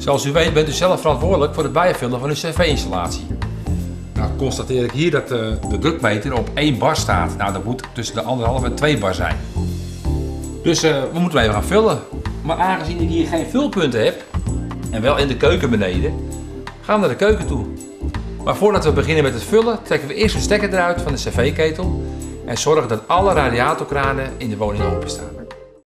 Zoals u weet bent u zelf verantwoordelijk voor het bijvullen van uw cv-installatie. Nou constateer ik hier dat de drukmeter op 1 bar staat. Nou, dat moet tussen de 1,5 en 2 bar zijn. Dus we moeten hem even gaan vullen. Maar aangezien ik hier geen vulpunten heb, en wel in de keuken beneden, gaan we naar de keuken toe. Maar voordat we beginnen met het vullen, trekken we eerst de stekker eruit van de cv-ketel en zorgen dat alle radiatorkranen in de woning openstaan.